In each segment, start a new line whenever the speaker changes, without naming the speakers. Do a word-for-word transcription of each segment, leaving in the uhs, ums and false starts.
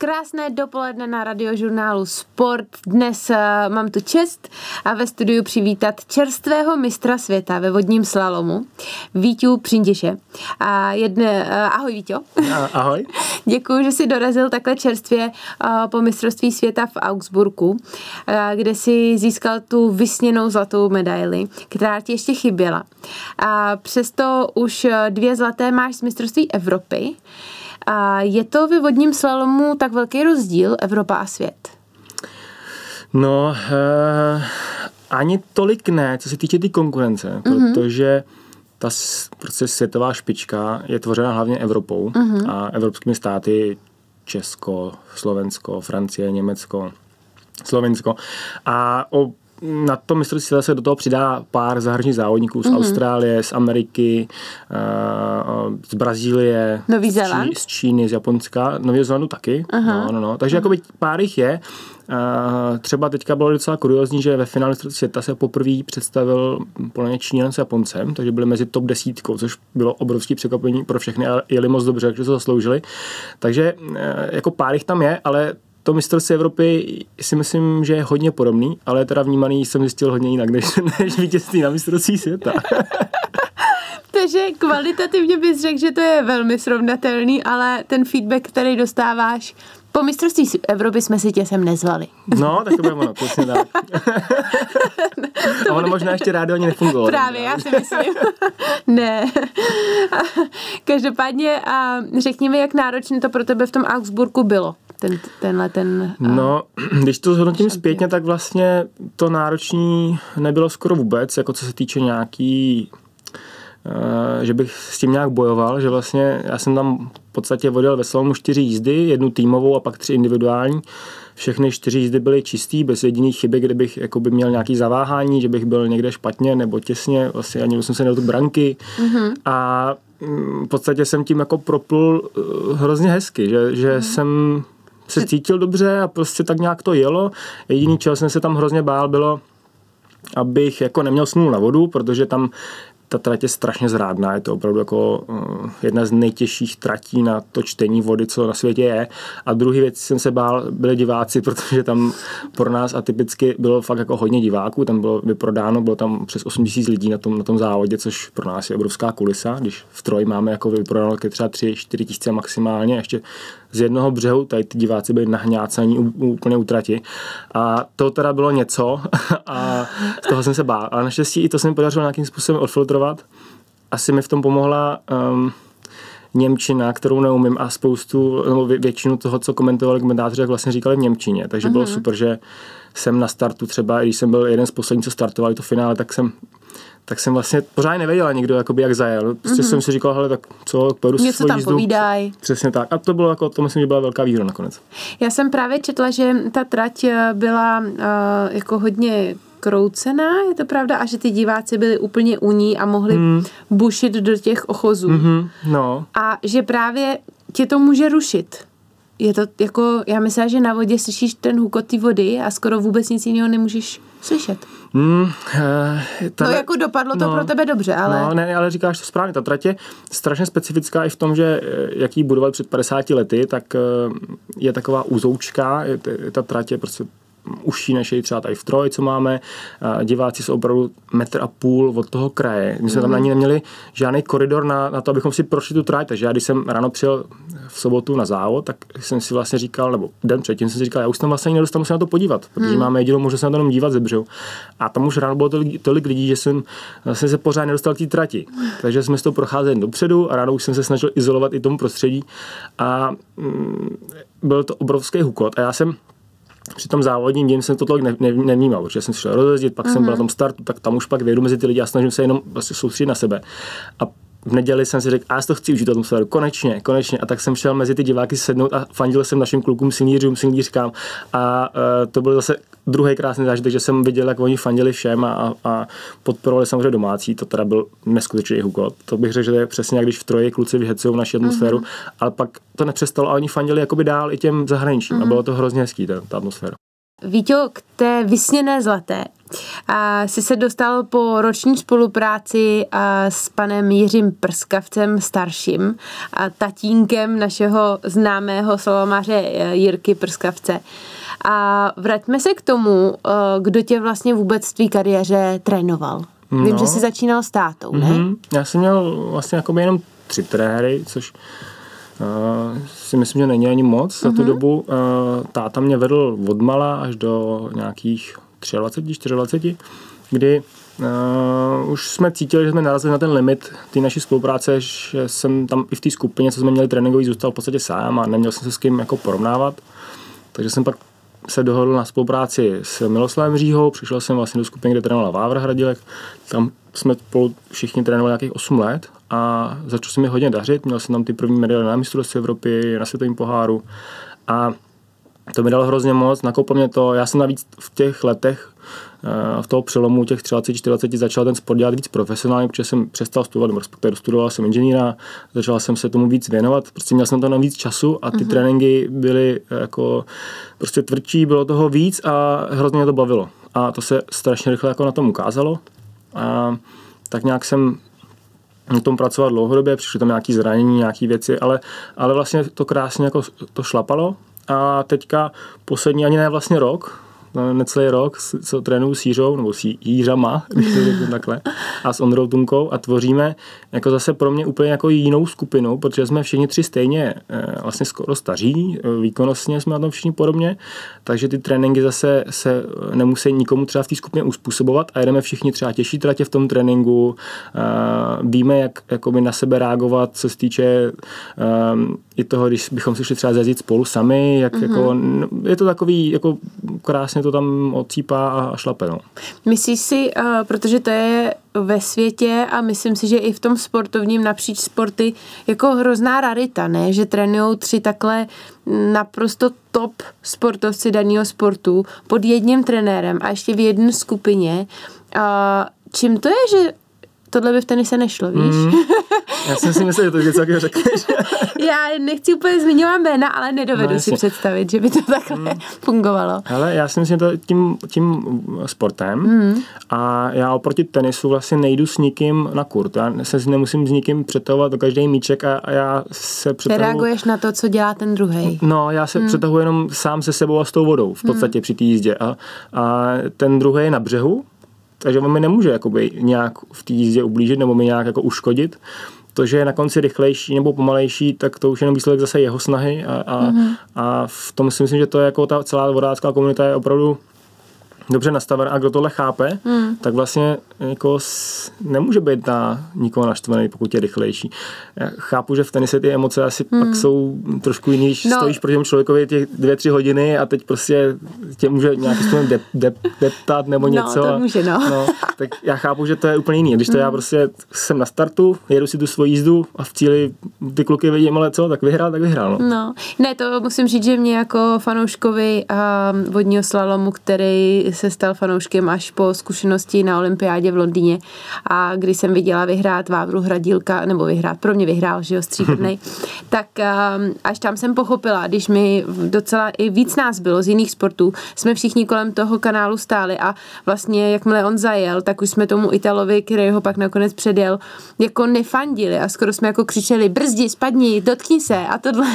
Krásné dopoledne na radiožurnálu Sport. Dnes uh, mám tu čest a ve studiu přivítat čerstvého mistra světa ve vodním slalomu, Víťu Přindiše. A jedne, uh, ahoj Víťo.
Ahoj.
Děkuji, že jsi dorazil takhle čerstvě uh, po mistrovství světa v Augsburgu, uh, kde jsi získal tu vysněnou zlatou medaili, která ti ještě chyběla. A přesto už dvě zlaté máš z mistrovství Evropy. A je to ve vodním slalomu tak velký rozdíl Evropa a svět?
No, eh, ani tolik ne, co se týče té tý konkurence, mm-hmm. protože ta prostě světová špička je tvořena hlavně Evropou mm-hmm. a evropskými státy Česko, Slovensko, Francie, Německo, Slovensko. A o na tom mistrovství světa se do toho přidá pár zahraničních závodníků z mm-hmm. Austrálie, z Ameriky, z Brazílie,
Nový Zéland?
z Číny, z Japonska, Nového Zélandu taky. No, no, no. Takže uh-huh. jakoby pár jich je. Třeba teďka bylo docela kuriózní, že ve finále mistrovství světa se poprvé představil podle mě Číňan s Japoncem, takže byli mezi top desítkou, což bylo obrovské překvapení pro všechny, ale jeli moc dobře, takže to zasloužili. Takže jako pár jich tam je, ale to mistrovství Evropy si myslím, že je hodně podobný, ale teda vnímaný jsem zjistil hodně jinak, než, než vítězství na mistrovství světa.
Takže kvalitativně bys řekl, že to je velmi srovnatelný, ale ten feedback, který dostáváš po mistrovství Evropy, jsme si tě sem nezvali.
No, tak to bude ono, přesně tak. A ono možná ještě rádio ani nefungovalo.
Právě, já si myslím. Ne. Každopádně a řekni mi, jak náročné to pro tebe v tom Augsburgu bylo. Ten, tenhle ten...
No, když to zhodnotím zpětně, tak vlastně to náročný nebylo skoro vůbec, jako co se týče nějaký, uh, že bych s tím nějak bojoval, že vlastně já jsem tam v podstatě vodil ve slalomu čtyři jízdy, jednu týmovou a pak tři individuální. Všechny čtyři jízdy byly čistý, bez jediných chyby, kdybych jakoby měl nějaký zaváhání, že bych byl někde špatně nebo těsně, vlastně ani jsem se nedal tu branky. Mm-hmm. A v podstatě jsem tím jako proplul hrozně hezky, že, že mm-hmm. jsem se cítil dobře a prostě tak nějak to jelo. Jediný, čeho jsem se tam hrozně bál, bylo, abych jako neměl smůlu na vodu, protože tam ta trať je strašně zrádná, je to opravdu jako uh, jedna z nejtěžších tratí na to čtení vody, co na světě je. A druhý věc jsem se bál, byli diváci, protože tam pro nás atypicky bylo fakt jako hodně diváků, tam bylo vyprodáno, bylo tam přes osm tisíc lidí na tom, na tom závodě, což pro nás je obrovská kulisa, když v Troji máme jako vyprodáno třeba tři čtyři tisíce maximálně, ještě z jednoho břehu, tady ty diváci byli nahňácaní úplně u trati. A to teda bylo něco a z toho jsem se bál. Ale naštěstí i to se mi podařilo nějakým způsobem odfiltrovat. Asi mi v tom pomohla um, němčina, kterou neumím a spoustu, nebo většinu toho, co komentovali komentátoři, jak vlastně říkali v němčině. Takže uh-huh. bylo super, že jsem na startu třeba, když jsem byl jeden z posledních, co startovali to finále, tak jsem tak jsem vlastně pořád nevěděla nikdo, jakoby, jak zajel. Prostě mm-hmm. jsem si říkal, hele, tak co, pojedu si svou jízdu.
Něco tam povídaj.
Přesně tak. A to bylo jako, to myslím, že byla velká výhoda nakonec.
Já jsem právě četla, že ta trať byla uh, jako hodně kroucená, je to pravda, a že ty diváci byli úplně u ní a mohli mm. bušit do těch ochozů.
Mm-hmm. No.
A že právě tě to může rušit. Je to jako, já myslím, že na vodě slyšíš ten hukot té vody a skoro vůbec nic jiného nemůžeš slyšet. Mm, uh, tady, no jako dopadlo to no, pro tebe dobře, ale...
No ne, ale říkáš to správně, ta trať je strašně specifická i v tom, že jak ji budovali před padesáti lety, tak je taková úzoučka, je, ta trať je prostě užší než je třeba tady v Troji, co máme. Diváci jsou opravdu metr a půl od toho kraje. My jsme mm. tam ani neměli žádný koridor na, na to, abychom si prošli tu trať. Takže já, když jsem ráno přijel v sobotu na závod, tak jsem si vlastně říkal, nebo den předtím jsem si říkal, já už tam vlastně nedostanu se na to podívat, protože mm. máme jedinou možnost se na to jenom dívat ze břehu. A tam už ráno bylo tolik, tolik lidí, že jsem vlastně se pořád nedostal k té trati. Takže jsme s tou procházeli dopředu a ráno už jsem se snažil izolovat i tomu prostředí. A mm, byl to obrovský hukot. A já jsem při tom závodním den jsem to tolik ne, ne, nevnímal, protože jsem si šel rozjezdit, pak uh-huh. jsem byl na tom startu, tak tam už pak vyjedu mezi ty lidi a snažím se jenom vlastně soustředit na sebe. A v neděli jsem si řekl, a já si to chci užít atmosféru, konečně, konečně. A tak jsem šel mezi ty diváky sednout a fandil jsem našim klukům, silnířům, silnířkám. A uh, to byl zase druhý krásný zážitek, že jsem viděl, jak oni fandili všem a, a podporovali samozřejmě domácí. To teda byl neskutečný hukot. To bych řekl, že to je přesně jak když v Troji kluci vyhecují naši atmosféru, uh-huh. ale pak to nepřestalo a oni fandili jakoby dál i těm zahraničím. Uh-huh. A bylo to hrozně hezký, ta, ta atmosféra.
Víťo, k té vysněné zlaté a jsi se dostal po roční spolupráci a s panem Jiřím Prskavcem starším a tatínkem našeho známého slalomáře Jirky Prskavce. A vraťme se k tomu, kdo tě vlastně vůbec v tvý kariéře trénoval. No. Vím, že jsi začínal s tátou, ne? Mm-hmm.
Já jsem měl vlastně jako jenom tři trenéry, což Uh, si myslím, že není ani moc za tu mm-hmm. dobu. Uh, táta mě vedl odmala až do nějakých dvacet tři, čtyřicet, kdy uh, už jsme cítili, že jsme narazili na ten limit té naší spolupráce, že jsem tam i v té skupině, co jsme měli tréninkový, zůstal v podstatě sám a neměl jsem se s kým jako porovnávat. Takže jsem pak se dohodl na spolupráci s Miloslavem Říhou, přišel jsem vlastně do skupiny, kde trénovala Vávra Hradilek, tam jsme spolu všichni trénovali nějakých osm let a začal se mi hodně dařit, měl jsem tam ty první medaile na mistrovství Evropy, na světovém poháru a to mi dalo hrozně moc, nakoupil mě to, já jsem navíc v těch letech, v toho přelomu těch třicet čtyřicet začal ten sport dělat víc profesionálně, protože jsem přestal studovat, respektive dostudoval jsem inženýra, začal jsem se tomu víc věnovat, prostě měl jsem tam na víc času a ty uh-huh. tréninky byly jako prostě tvrdší, bylo toho víc a hrozně mě to bavilo. A to se strašně rychle jako na tom ukázalo. A tak nějak jsem na tom pracoval dlouhodobě, přišly tam nějaké zranění, nějaké věci, ale, ale vlastně to krásně jako to šlapalo. A teďka poslední ani ne vlastně rok, necelý rok, co trénuju s Jířou, nebo s Jířama, když to řeknu takhle, a s Ondrou Tunkou a tvoříme jako zase pro mě úplně jako jinou skupinu, protože jsme všichni tři stejně vlastně skoro staří, výkonnostně jsme na tom všichni podobně, takže ty tréninky zase se nemusí nikomu třeba v té skupině uspůsobovat a jedeme všichni třeba těžší tratě v tom tréninku, víme, jak jakoby na sebe reagovat, co se týče um, i toho, když bychom si šli třeba zajezdit spolu sami, jak mm-hmm. jako, je to takový, jako krásně to tam odsýpá a šlape. No.
Myslíš si, uh, protože to je ve světě a myslím si, že i v tom sportovním napříč sporty jako hrozná rarita, ne? Že trénujou tři takhle naprosto top sportovci daného sportu pod jedním trenérem a ještě v jedné skupině. Uh, čím to je, že tohle by v tenise nešlo, víš? Mm,
já jsem si myslel, že to něco takového řekneš.
Já nechci úplně zmiňovat jména, ale nedovedu no, si představit, že by to takhle mm. fungovalo.
Ale já si myslím, že to tím, tím sportem mm. a já oproti tenisu vlastně nejdu s nikým na kurt. Já se nemusím s nikým přetahovat do každý míček a, a já se přetahuji.
Ty reaguješ na to, co dělá ten druhej.
No, já se mm. přetahuji jenom sám se sebou a s tou vodou v podstatě mm. při té jízdě. A, a ten druhej je na břehu, takže on mi nemůže jakoby nějak v té jízdě ublížit nebo mi nějak jako uškodit. To, že je na konci rychlejší nebo pomalejší, tak to už je jenom výsledek zase jeho snahy a, a, mm-hmm. a v tom si myslím, že to je jako ta celá vodácká komunita je opravdu dobře nastavená a kdo tohle chápe, mm. tak vlastně jako nemůže být na nikoho naštvaný, pokud je rychlejší. Já chápu, že v tenise ty emoce asi mm. pak jsou trošku jiný, když no. stojíš proti tomu člověkovi těch dvě, tři hodiny a teď prostě tě může nějaký způsobem dep, dep, deptat nebo něco.
No, to může, no.
A, no. Tak já chápu, že to je úplně jiný. Když to mm. já prostě jsem na startu, jedu si tu svoji jízdu a v cíli ty vidím, ale co, tak vyhrál, tak vyhrál. No.
no. Ne, to musím říct, že mě jako fanouškovi um, vodního slalomu, který se stal fanouškem až po zkušenosti na olympiádě v Londýně a když jsem viděla vyhrát Vávru Hradílka, nebo vyhrát, pro mě vyhrál, že jo, stříbrnej, tak um, až tam jsem pochopila, když mi docela i víc nás bylo z jiných sportů, jsme všichni kolem toho kanálu stáli a vlastně jakmile on zajel, tak už jsme tomu Italovi, který ho pak nakonec předjel, jako nefandili a skoro jsme jako křičeli brzdi, spadni, dotkni se a tohle.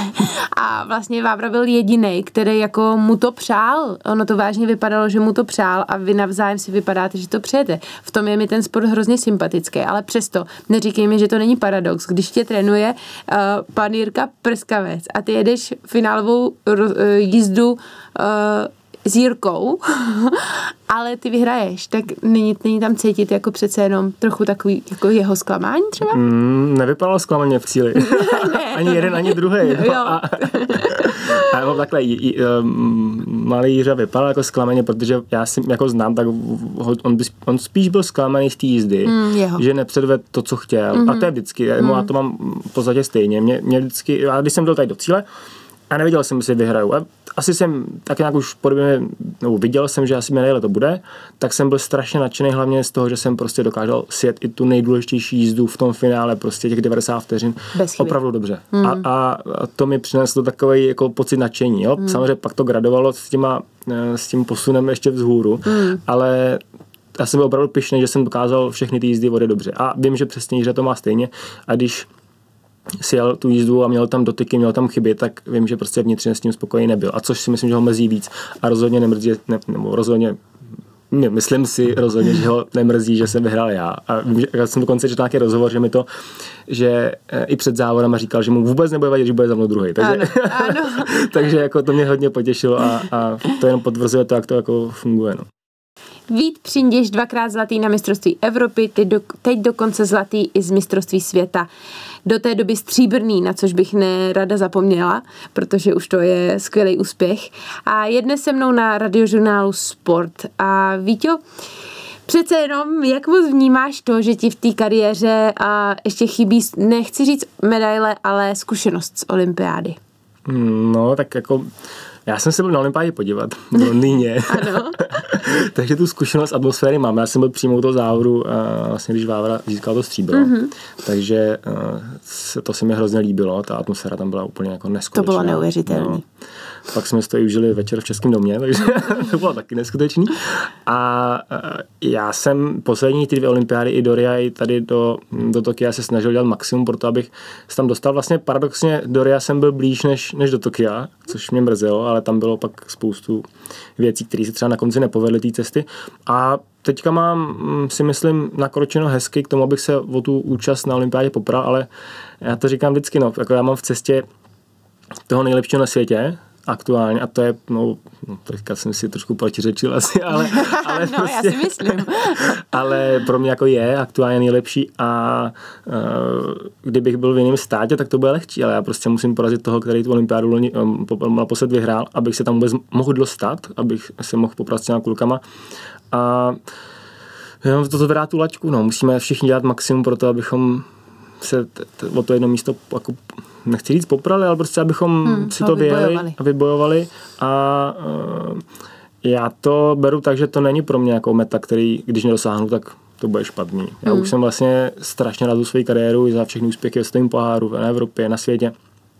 A vlastně Vávra byl jedinej, který jako mu to přál. Ono to vážně vypadalo, že mu to přál a vy navzájem si vypadáte, že to přejete. V tom je mi ten sport hrozně sympatický, ale přesto neříkej mi, že to není paradox. Když tě trénuje uh, pan Jirka Prskavec a ty jedeš finálovou uh, jízdu uh, s Jirkou, ale ty vyhraješ, tak není, není tam cítit jako přece jenom trochu takový jako jeho zklamání třeba?
Mm, nevypadalo zklamaně v cíli. ne, ani jeden, ne. ani druhý.
Jo.
A, a já mám takhle, j, j, malý Jiřa vypadal jako zklamaně, protože já si jako znám, tak on, by, on spíš byl zklamaný z té jízdy, mm, že nepředvedl to, co chtěl. Mm-hmm. A to je vždycky, mm. já to mám v podstatě stejně. Mě, mě vždycky, já když jsem byl tady do cíle, a nevěděl jsem, jestli vyhraju. A asi jsem tak nějak už podobně, nebo viděl jsem, že asi medaile to bude, tak jsem byl strašně nadšený hlavně z toho, že jsem prostě dokázal sjet i tu nejdůležitější jízdu v tom finále, prostě těch devadesát vteřin opravdu dobře. Mm. A, a to mi přineslo takový jako pocit nadšení. Jo? Mm. Samozřejmě pak to gradovalo s, těma, s tím posunem ještě vzhůru, mm. ale já jsem byl opravdu pyšný, že jsem dokázal všechny ty jízdy vody dobře. A vím, že přesně Jiřa to má stejně. A když si jel tu jízdu a měl tam dotyky, měl tam chyby, tak vím, že prostě vnitřně s tím spokojený nebyl. A což si myslím, že ho mrzí víc. A rozhodně nemrzí, ne, nebo rozhodně, ne, myslím si rozhodně, že ho nemrzí, že jsem vyhrál já. A vím, že, já jsem dokonce četl nějaký rozhovor, že mi to, že i před závodama říkal, že mu vůbec nebude vadit, že bude za mnou druhý. Takže, ano, ano. takže jako to mě hodně potěšilo a, a to jenom potvrzuje to, jak to jako funguje. No.
Vít Přindiš dvakrát zlatý na mistrovství Evropy, teď, do, teď dokonce zlatý i z mistrovství světa. Do té doby stříbrný, na což bych nerada zapomněla, protože už to je skvělý úspěch. A je dnes se mnou na radiožurnálu Sport. A Víťo, přece jenom, jak moc vnímáš to, že ti v té kariéře a ještě chybí, nechci říct medaile, ale zkušenost z olympiády?
No, tak jako já jsem se byl na olympiádě podívat v Londýně.
Ano.
Takže tu zkušenost atmosféry mám. Já jsem byl přímo u toho závodu, vlastně když Vávra získal to stříbro. Mm-hmm. Takže to se mi hrozně líbilo. Ta atmosféra tam byla úplně jako neskutečná.
To bylo neuvěřitelné. No.
Pak jsme si to i užili večer v Českém domě, takže to bylo taky neskutečný. A já jsem poslední ty dvě olympiády i do Ria, i tady do, do Tokia se snažil dělat maximum pro to, abych se tam dostal. Vlastně paradoxně do Ria jsem byl blíž než, než do Tokia, což mě mrzelo, ale tam bylo pak spoustu věcí, které se třeba na konci nepovedly té cesty. A teďka mám, si myslím, nakročeno hezky k tomu, abych se o tu účast na olympiádě popral, ale já to říkám vždycky, no, jako já mám v cestě toho nejlepšího na světě, aktuálně, a to je, no, no teďka jsem si trošku protiřečil asi, ale, ale
no, prostě, já si myslím.
ale pro mě jako je aktuálně nejlepší a uh, kdybych byl v jiném státě, tak to bude lehčí, ale já prostě musím porazit toho, který tu olympiádu um, naposled vyhrál, abych se tam vůbec mohl dostat, abych se mohl poprat s těma klukama a jo, to zvedá tu laťku, no, musíme všichni dělat maximum pro to, abychom se t- t- o to jedno místo jako nechci říct poprali, ale prostě abychom hmm, si to vyjeli a vybojovali a uh, já to beru tak, že to není pro mě jako meta, který když nedosáhnu, tak to bude špatný. Já hmm. už jsem vlastně strašně rád za svou kariéru i za všechny úspěchy ve světovém poháru, na Evropě, na světě.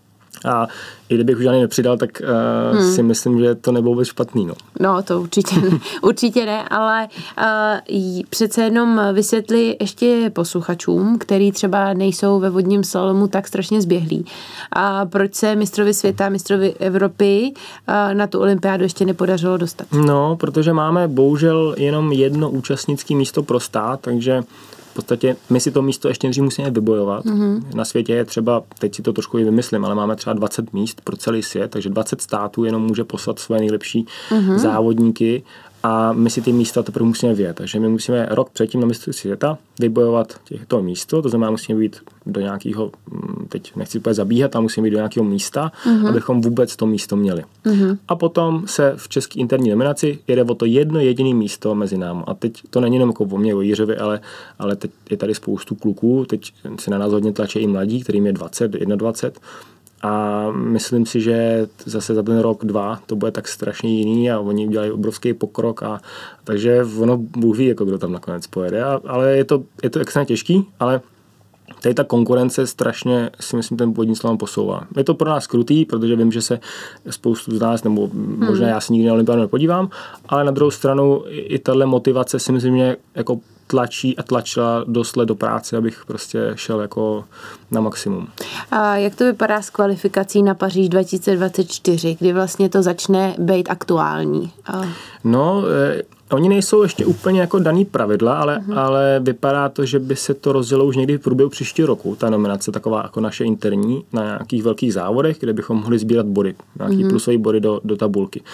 A i kdybych už ani nepřidal, tak uh, hmm. si myslím, že to nebylo vůbec špatný. No,
no to určitě ne, určitě ne, ale uh, přece jenom vysvětli ještě posluchačům, který třeba nejsou ve vodním slalomu tak strašně zběhlí. A proč se mistrovi světa, mistrovi Evropy uh, na tu olympiádu ještě nepodařilo dostat?
No, protože máme bohužel jenom jedno účastnické místo pro stát, takže v podstatě my si to místo ještě nejdřív musíme vybojovat. Mm-hmm. Na světě je třeba, teď si to trošku i vymyslím, ale máme třeba dvacet míst pro celý svět, takže dvacet států jenom může poslat svoje nejlepší mm-hmm. závodníky a my si ty místa teprve musíme vyjet. Takže my musíme rok předtím na mistrovství světa vybojovat to místo, to znamená musíme být do nějakého, teď nechci úplně zabíhat, ale musíme být do nějakého místa, mm-hmm. abychom vůbec to místo měli. Mm-hmm. A potom se v české interní nominaci jede o to jedno jediné místo mezi námi. A teď to není jenom jako o mě, o Jiřovi, ale, ale teď je tady spoustu kluků, teď se na nás hodně tlačí i mladí, kterým je dvacet, dvacet jedna. A myslím si, že zase za ten rok, dva to bude tak strašně jiný a oni udělají obrovský pokrok a takže ono Bůh ví, jako kdo tam nakonec pojede. A, ale je to, je to extrémně těžký, ale tady ta konkurence strašně si myslím ten vodní slalom posouvá. Je to pro nás krutý, protože vím, že se spoustu z nás, nebo možná já si nikdy na olympiádu nepodívám, ale na druhou stranu i tahle motivace si myslím, že jako tlačí a tlačila dost let do práce, abych prostě šel jako na maximum.
A jak to vypadá s kvalifikací na Paříž dva tisíce dvacet čtyři, kdy vlastně to začne být aktuální? A...
No, eh, oni nejsou ještě úplně jako daný pravidla, ale, uh-huh. ale vypadá to, že by se to rozdělo už někdy v průběhu příštího roku, ta nominace taková jako naše interní na nějakých velkých závodech, kde bychom mohli sbírat body, nějaký uh-huh. plusový body do, do tabulky.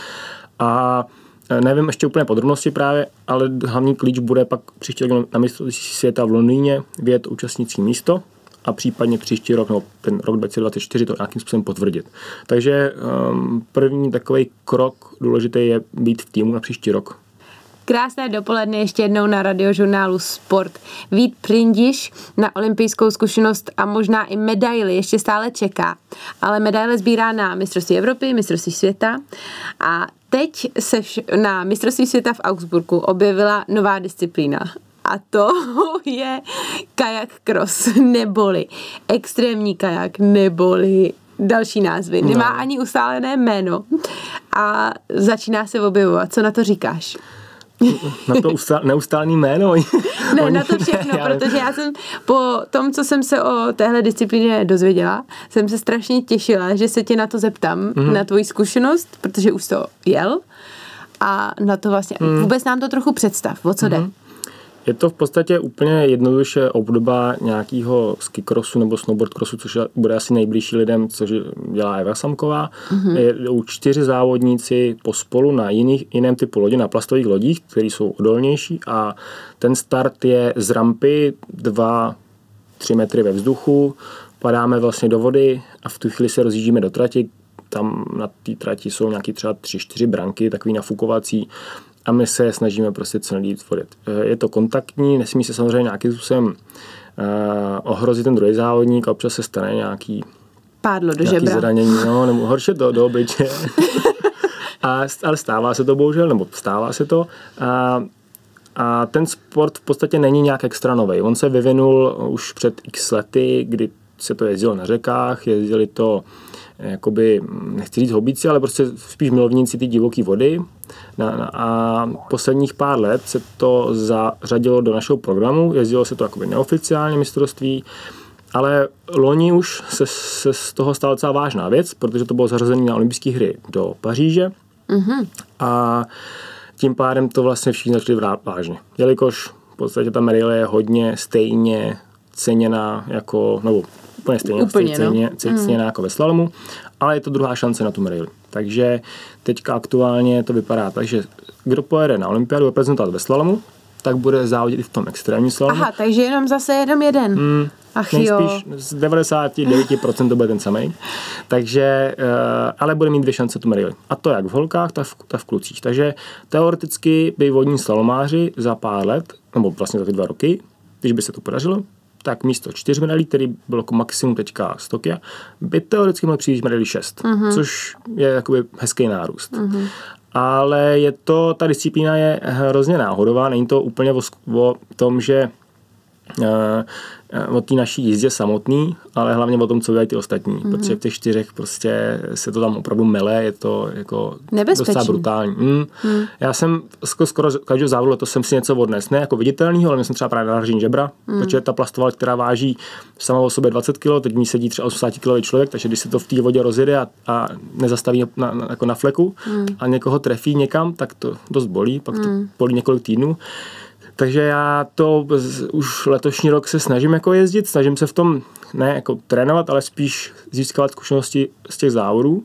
A nevím ještě úplně podrobnosti právě, ale hlavní klíč bude pak příští rok na mistrovství světa v Londýně vyjet účastnický místo a případně příští rok, no ten rok dva tisíce dvacet čtyři to nějakým způsobem potvrdit. Takže um, první takový krok důležitý je být v týmu na příští rok.
Krásné dopoledne ještě jednou na radiožurnálu Sport. Vít Prindiš na olympijskou zkušenost a možná i medaili ještě stále čeká. Ale medaile sbírá na mistrovství Evropy, mistrovství světa a teď se vš- na mistrovství světa v Augsburgu objevila nová disciplína. A to je kajak cross, neboli extrémní kajak, neboli další názvy. Nemá no. ani ustálené jméno a začíná se objevovat. Co na to říkáš?
Na to ustál, neustálený jméno?
Ne, Oni, na to všechno, ne, protože já jsem po tom, co jsem se o téhle disciplíně dozvěděla, jsem se strašně těšila, že se tě na to zeptám, mm-hmm. na tvoji zkušenost, protože už to jel a na to vlastně, mm. vůbec nám to trochu představ, o co mm-hmm. jde.
Je to v podstatě úplně jednoduše obdoba nějakého ski crossu nebo snowboard crossu, což bude asi nejbližší lidem, což dělá Eva Samková. Mm-hmm. Je u čtyři závodníci pospolu na jiných, jiném typu lodi, na plastových lodích, které jsou odolnější a ten start je z rampy dva tři metry ve vzduchu, padáme vlastně do vody a v tu chvíli se rozjíždíme do trati. Tam na té trati jsou nějaký třeba tři čtyři branky, takový nafukovací, a my se snažíme prostě co nejdřív tvořit. Je to kontaktní, nesmí se samozřejmě nějakým způsobem uh, ohrozit ten druhý závodník a občas se stane nějaký
pádlo do
nějaký
žebra.
Zranění, no, nebo horší do, do obličeje. a, ale stává se to bohužel, nebo stává se to. A, a ten sport v podstatě není nějak extra novej. On se vyvinul už před x lety, kdy se to jezdilo na řekách, jezdili to jakoby, nechci říct hobíci, ale prostě spíš milovníci ty divoké vody. Na, na, a posledních pár let se to zařadilo do našeho programu, jezdilo se to jakoby neoficiálně mistrovství, ale loni už se, se z toho stala docela vážná věc, protože to bylo zařazené na olympijské hry do Paříže mm-hmm. a tím pádem to vlastně všichni začali brát vážně. Jelikož v podstatě ta medaile je hodně stejně ceněná jako, nebo úplně stejně,
úplně,
stejně,
no.
stejně mm. jako ve slalomu, ale je to druhá šance na tu medaili. Takže teďka aktuálně to vypadá tak, že kdo pojede na olympiádu reprezentovat ve slalomu, tak bude závodit i v tom extrémním slalomu.
Aha, takže jenom zase jenom jeden. Mm, Ach jo.
Nejspíš z devadesát devět procent to bude ten samej. Takže, uh, ale bude mít dvě šance tu medaili. A to jak v holkách, tak v, tak v klucích. Takže teoreticky by vodní slalomáři za pár let, nebo vlastně za ty dva roky, když by se to podařilo, tak místo čtyř medailí, který bylo jako maximum teďka z Tokia, by teoreticky mohli přijít medailí šest, uh-huh. což je jakoby hezký nárůst. Uh-huh. Ale je to, ta disciplína je hrozně náhodová, není to úplně o, o tom, že uh, o té naší jízdě samotný, ale hlavně o tom, co dělají ty ostatní, mm-hmm. protože v těch čtyřech prostě se to tam opravdu mele, je to jako docela brutální. Mm. Mm. Já jsem skoro každou závodu letos jsem si něco odnes, ne jako viditelného, ale mě jsem třeba právě naražení žebra, mm. protože ta plastová, která váží sama o sobě dvacet kilo, teď v ní sedí třeba osmdesát kilový člověk, takže když se to v té vodě rozjede a, a nezastaví na, na, jako na fleku mm. a někoho trefí někam, tak to dost bolí, pak to mm. bolí několik týdnů. Takže já to už letošní rok se snažím jako jezdit, snažím se v tom ne jako trénovat, ale spíš získávat zkušenosti z těch závodů.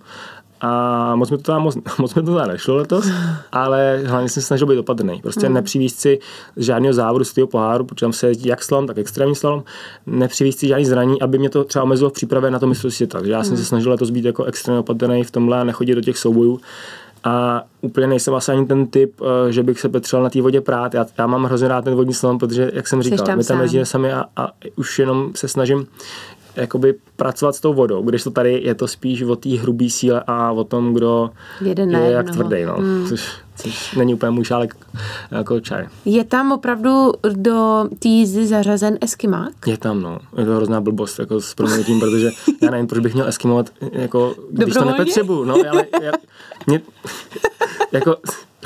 A moc mi to tam moc, moc mi to tam nešlo letos, ale hlavně jsem se snažil být opatrný. Prostě mm. nepřivízt si z žádného závodu z toho poháru, protože tam se jezdí jak slalom, tak extrémní slalom, nepřivízt si žádný zraní, aby mě to třeba omezilo v přípravě na to mistrovství světa. Takže já mm. jsem se snažil letos být jako extrémně opatrný v tomhle a nechodit do těch soubojů. A úplně nejsem asi ani ten typ, že bych se potřeboval na té vodě prát. Já, já mám hrozně rád ten vodní slalom, protože, jak jsem říkal, tam my tam jezdíme sami a, a už jenom se snažím jakoby pracovat s tou vodou, když to tady je to spíš o té hrubé síle a o tom, kdo Jeden je jak tvrdý, no. Mm. Což, což není úplně můj šálek jako čaj.
Je tam opravdu do té jízdy zařazen eskimák?
Je tam, no. Je to hrozná blbost jako s proměnitím, protože já nevím, proč bych měl eskimovat, jako, když to nepotřebuju. No, ale já, mě, jako...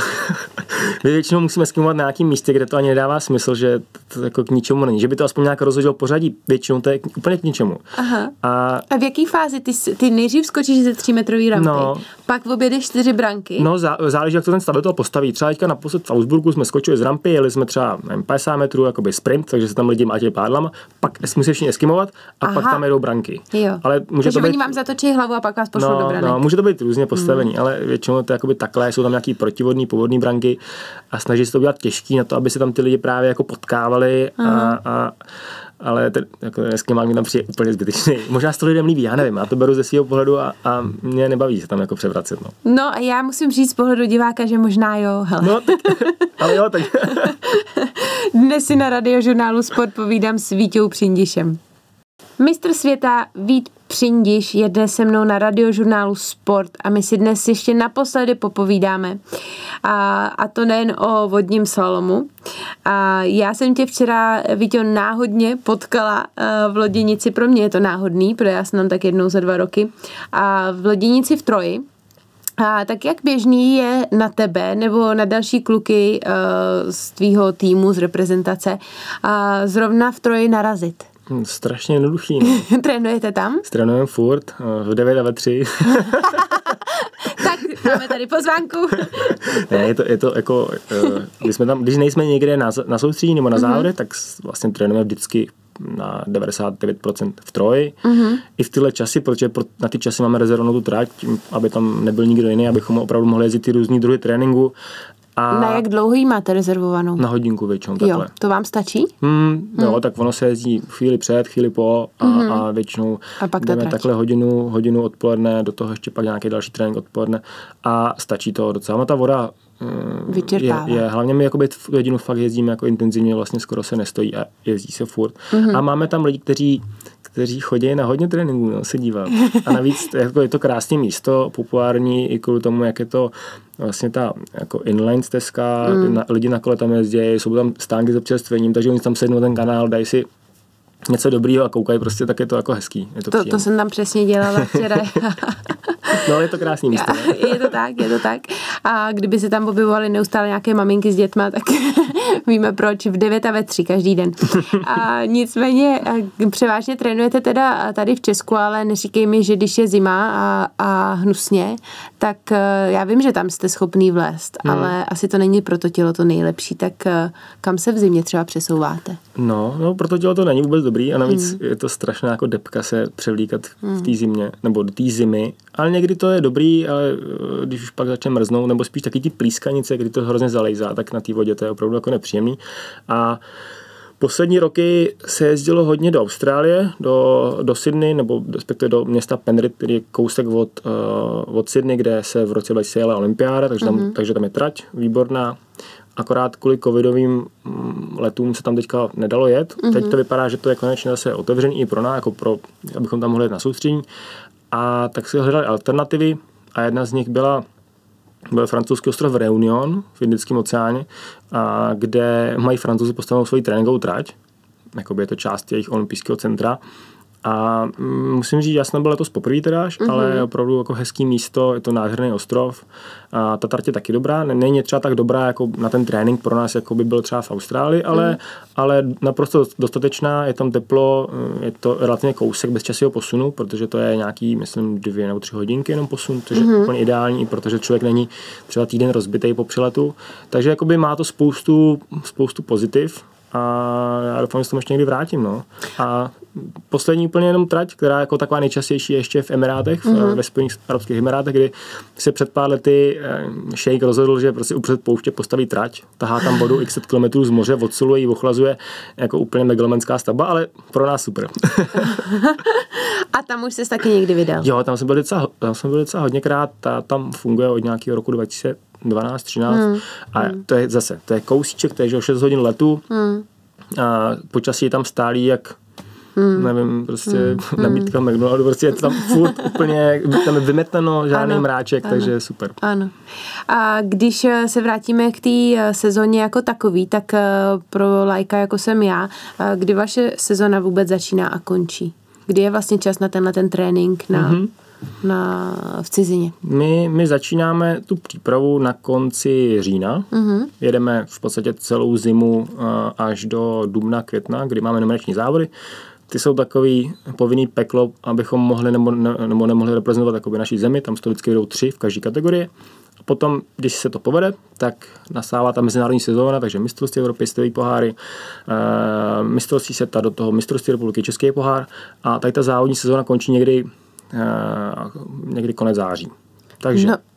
My většinou musíme eskimovat na nějakém místě, kde to ani nedává smysl, že to jako k ničemu není. Že by to aspoň nějak rozhodilo pořadí. Většinou to je úplně k ničemu.
Aha. A, a v jaký fázi? Ty, ty nejdřív skočíš ze třímetrový rampy, no, pak objedeš čtyři branky?
No, zá, záleží, jak to ten stavitel postaví. Třeba teďka naposled v Augsburgu jsme skočili z rampy, jeli jsme třeba nevím, padesát metrů, jakoby sprint, takže se tam lidi mátěli pádlama, pak musíš všichni eskimovat a Aha. pak tam jedou branky.
Jo.
Ale může
takže
to být...
oni vám zatočí hlavu a pak vás pošlou
no,
do branek.
No, může to být různě postavený, hmm. ale většinou to je jakoby takhle, jsou tam nějaký protivodní, povodní branky a snaží se to udělat těžký na to, aby se tam ty lidi právě jako potkávali a, a, ale ten, jako eskimák mi tam přijde úplně zbytečný. Možná se to lidem líbí, já nevím, já to beru ze svého pohledu a, a mě nebaví se tam jako převracet. No.
no a já musím říct z pohledu diváka, že možná jo, hele.
No, tak, ale jo, tak.
Dnes si na Radiožurnálu Sport povídám s Víťou Přindišem. Mistr světa Vít Přindiš je dnes se mnou na Radiožurnálu Sport a my si dnes ještě naposledy popovídáme. A, a to nejen o vodním slalomu. A já jsem tě včera, Víťo, náhodně potkala v loděnici, pro mě je to náhodný, protože já jsem tam tak jednou za dva roky, a v loděnici v Troji. A tak jak běžný je na tebe nebo na další kluky uh, z tvýho týmu, z reprezentace, uh, zrovna v Troji narazit?
Strašně jednoduchý. No.
Trénujete tam?
Trénujeme furt, v devět a ve tři.
Tak máme tady pozvánku.
Ne, je to, je to jako, když, jsme tam, když nejsme někde na, na soustředí nebo na závodě, mm-hmm. tak vlastně trénujeme vždycky na devadesát devět procent v Troji. Mm-hmm. I v tyhle časy, protože na ty časy máme rezervovanou tu trať, aby tam nebyl nikdo jiný, abychom opravdu mohli jezdit ty různý druhy tréninku. A
na jak dlouho jí máte rezervovanou?
Na hodinku většinou takhle.
Jo, to vám stačí?
Hmm, jo, hmm. tak ono se jezdí chvíli před, chvíli po a, hmm. a většinou
a pak
jdeme takhle hodinu, hodinu odpoledne, do toho ještě pak nějaký další trénink odpoledne a stačí to docela. No ta voda je, je, hlavně my jakoby v hodinu fakt jezdíme jako intenzivně, vlastně skoro se nestojí a jezdí se furt. Hmm. A máme tam lidi, kteří kteří chodí na hodně tréninků, no, se dívat. A navíc jako je to krásné místo, populární i kvůli tomu, jak je to vlastně ta jako inline stezka, mm. na, lidi na kole tam jezdí, jsou tam stánky s občerstvením, takže oni tam sednou ten kanál, dají si něco dobrýho a koukají prostě, tak je to jako hezký. Je to,
to, to jsem tam přesně dělala včera.
No, je to krásný místo.
Je to tak, je to tak. A kdyby se tam objevovaly neustále nějaké maminky s dětma, tak víme proč, v devět a ve tři každý den. A nicméně převážně trénujete teda tady v Česku, ale neříkej mi, že když je zima a, a hnusně, tak já vím, že tam jste schopný vlézt, hmm. ale asi to není pro to tělo to nejlepší, tak kam se v zimě třeba přesouváte?
No, no pro to tělo to není vůbec dobrý a navíc hmm. je to strašná jako depka se převlíkat v té zimě, nebo do té zimy, ale někdy to je dobrý, ale když už pak začne mrznout, nebo spíš taky ty plískanice, kdy to hrozně zalejzá, tak na té vodě to je opravdu jako nepříjemný. A poslední roky se jezdilo hodně do Austrálie, do, do Sydney, nebo respektive do města Penrith, který je kousek od, uh, od Sydney, kde se v roce dva tisíce jela olympiáda, takže tam, mm-hmm. takže tam je trať výborná. Akorát kvůli covidovým letům se tam teďka nedalo jet. Mm-hmm. Teď to vypadá, že to je konečně zase otevřený i pro nás, jako pro, abychom tam mohli jet na soustředění. A tak si hledali alternativy a jedna z nich byla byl francouzský ostrov Réunion v Indickém oceáně, a kde mají Francouzi postavenou svoji tréninkovou trať. Jakoby je to část jejich olympijského centra. A musím říct, já jsem byl letos poprvé teda, mm-hmm. ale je opravdu jako hezký místo, je to nádherný ostrov. A ta trať je taky dobrá, není třeba tak dobrá jako na ten trénink pro nás, jako by byl třeba v Austrálii, ale, mm. ale naprosto dostatečná, je tam teplo, je to relativně kousek bez časového posunu, protože to je nějaký, myslím, dvě nebo tři hodinky jenom posun, což mm-hmm. je úplně ideální, protože člověk není třeba týden rozbitej po přiletu. Takže jakoby má to spoustu, spoustu pozitiv. A já doufám, že se tomu ještě někdy vrátím. No. A poslední úplně jenom trať, která jako taková nejčastější je ještě v Emirátech, mm-hmm. ve Spojených arabských Emirátech, kdy se před pár lety šejk rozhodl, že prostě uprostřed pouště postaví trať, tahá tam vodu x set kilometrů z moře, odsoluje ji, ochlazuje, jako úplně megalomenská stavba, ale pro nás super.
A tam už jsi taky někdy vydal? Jo,
tam jsem byl docela, tam jsem byl docela hodněkrát, ta tam funguje od nějakého roku dva tisíce dvanáct třináct hmm. a to je zase, to je kousíček, to je šest hodin letu hmm. a počasí je tam stálý jak hmm. nevím, prostě hmm. nabídka McDonaldu, prostě je to tam furt úplně, tam je vymeteno, žádný ano. mráček, ano. takže je super.
Ano. A když se vrátíme k té sezóně jako takový, tak pro lajka jako jsem já, kdy vaše sezóna vůbec začíná a končí? Kdy je vlastně čas na tenhle ten trénink na... Mm-hmm. Na, v cizině?
My, my začínáme tu přípravu na konci října. Mm-hmm. Jedeme v podstatě celou zimu uh, až do dubna, května, kdy máme nominační závody. Ty jsou takový povinný peklo, abychom mohli nebo, ne, nebo nemohli reprezentovat jakoby naší zemi. Tam to vždycky jdou tři v každé kategorii. A potom, když se to povede, tak nastává ta mezinárodní sezóna, takže mistrovství Evropy, světové poháry, uh, mistrovství světa, do toho mistrovství republiky, český pohár. A tady ta závodní sezóna končí někdy Uh, někdy konec září. Takže.
No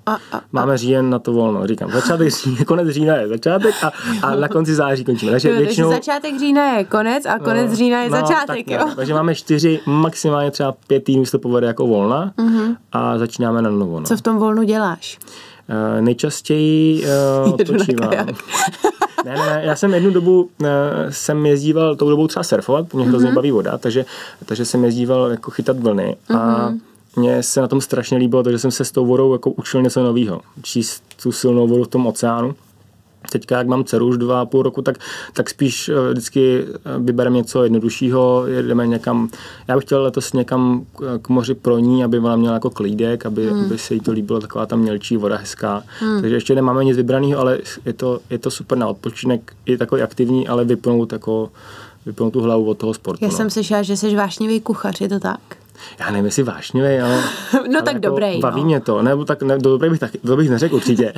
a, a,
Máme říjen na to volno, říkám. Začátek října, konec října je začátek a, a na konci září končíme. Takže,
no,
většinou,
takže začátek října je konec a konec
no,
října je
no,
začátek,
tak,
jo?
No, takže máme čtyři, maximálně třeba pět týdnů se to povede jako volna uh-huh. a začínáme na novo. No.
Co v tom volnu děláš?
Uh, nejčastěji uh, odpočívám. Ne, ne, ne, já jsem jednu dobu uh, jsem jezdíval tou dobou třeba surfovat, mě hrozně mm-hmm. baví voda, takže, takže jsem jezdíval jako chytat vlny a mm-hmm. mně se na tom strašně líbilo, takže jsem se s tou vodou jako učil něco nového, číst tu silnou vodu v tom oceánu. Teďka, jak mám dceru už dva a půl roku, tak, tak spíš vždycky vybereme něco jednoduššího, jedeme někam, já bych chtěl letos někam k moři pro ní, aby ona měla jako klídek, aby, hmm. aby se jí to líbilo, taková tam mělčí voda hezká. Hmm. Takže ještě nemáme nic vybraného, ale je to, je to super na odpočinek, je takový aktivní, ale vypnout, jako, vypnout tu hlavu od toho sportu.
Já
no.
jsem slyšela, že jsi vášnivý kuchař, je to tak?
Já nevím, jestli vášnivý, ale...
no
ale
tak
jako
dobrý.
Baví
no.
mě to, nebo tak ne, dobrý bych, tak, to bych neřekl určitě.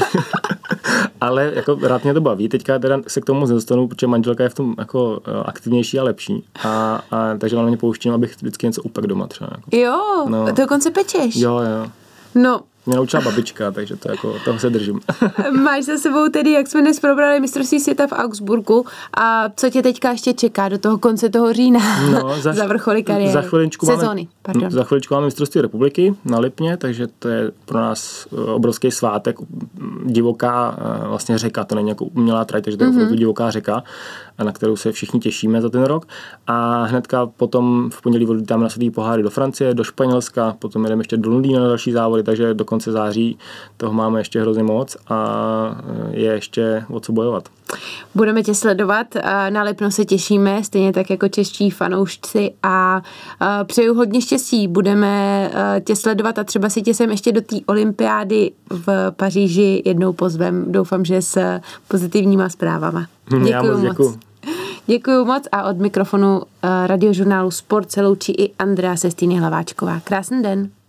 Ale jako rád mě to baví. Teďka teda se k tomu nedostanu, protože manželka je v tom jako aktivnější a lepší. A, a takže vám mě pouštím, abych vždycky něco upek doma třeba. Jako.
Jo,
no.
dokonce pečeš.
Jo, jo.
No.
Mě naučila babička, takže to jako, toho se držím.
Máš za sebou tedy, jak jsme dnes probrali mistrovství světa v Augsburgu a co tě teďka ještě čeká do toho konce toho října? No, za, za vrcholy kariéry.
Za chviličku
Sezóny,
máme,
pardon.
Za chviličku máme mistrovství republiky na Lipně, takže to je pro nás obrovský svátek. Divoká vlastně řeka, to není jako umělá trať, takže to je mm-hmm. divoká řeka, na kterou se všichni těšíme za ten rok. A hnedka potom v pondělí odlítáme na světové poháry do Francie, do Španělska, potom jedeme ještě do Londýna na další závody, takže do konce září toho máme ještě hrozně moc a je ještě o co bojovat.
Budeme tě sledovat, na Lipno se těšíme, stejně tak jako čeští fanoušci a přeju hodně štěstí. Budeme tě sledovat a třeba si tě sem ještě do té olympiády v Paříži jednou pozvem. Doufám, že s pozitivníma zprávama. Děkuju moc. Děkuju. Děkuju moc a od mikrofonu radiožurnálu Sport se loučí i Andrea Sestýny Hlaváčková. Krásný den.